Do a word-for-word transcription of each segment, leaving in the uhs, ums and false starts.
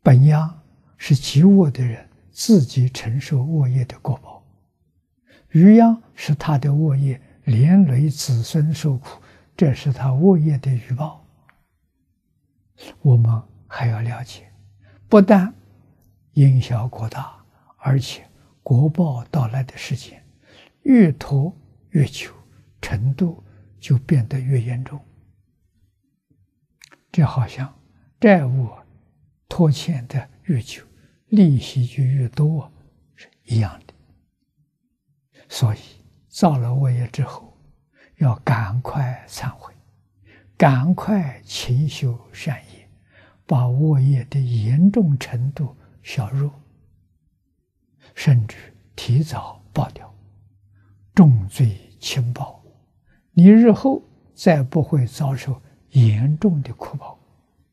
本殃是积恶的人自己承受恶业的果报，余殃是他的恶业连累子孙受苦，这是他恶业的余报。我们还要了解，不但因小果大，而且果报到来的时间越拖越久，程度就变得越严重。这好像债务拖欠的越久，利息就越多，是一样的。所以造了恶业之后，要赶快忏悔，赶快勤修善业，把恶业的严重程度削弱，甚至提早报掉，重罪轻报，你日后再不会遭受严重的苦报。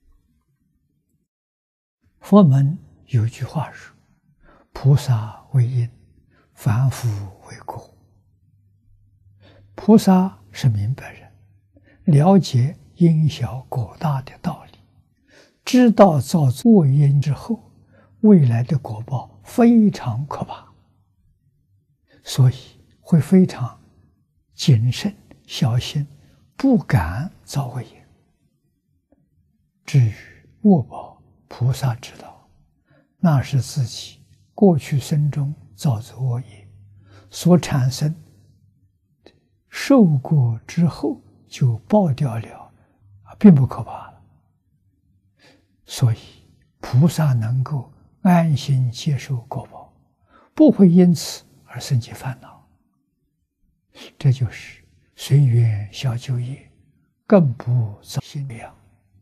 佛门有句话说：菩萨为因，凡夫为果。菩萨是明白人，了解因小果大的道理，知道造恶因之后未来的果报非常可怕，所以会非常谨慎小心，不敢造恶业。至于恶报，菩萨知道，那是自己过去生中造作恶业所产生，受过之后就报掉了，并不可怕了。所以菩萨能够安心接受果报，不会因此而生起烦恼。这就是随缘消旧业，更不造新量。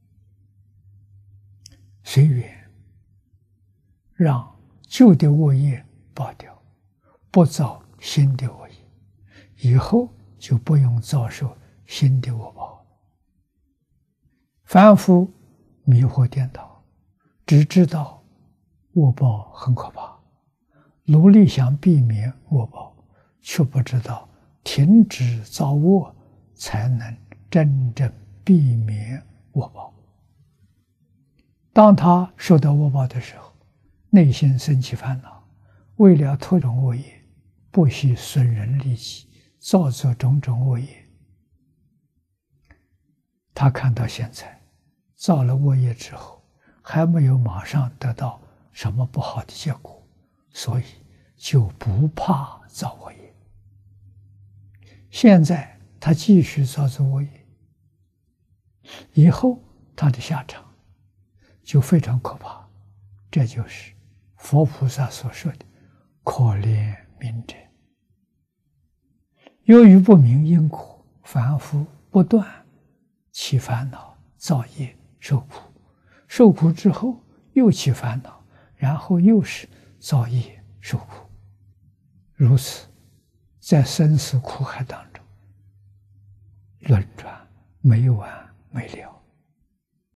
随缘让旧的恶业报掉，不造新的恶业，以后就不用遭受新的恶报。凡夫迷惑颠倒，只知道恶报很可怕，努力想避免恶报，却不知道停止造恶才能真正避免恶报。当他受到恶报的时候，内心生起烦恼，为了脱种恶业，不惜损人利己，造作种种恶业。他看到现在造了恶业之后，还没有马上得到什么不好的结果，所以就不怕造恶业。现在他继续造作恶业，以后他的下场就非常可怕。这就是佛菩萨所说的可怜悯者。由于不明因果，凡夫不断起烦恼，造业受苦，受苦之后又起烦恼，然后又是造业受苦，如此在生死苦海当中轮转没完没了。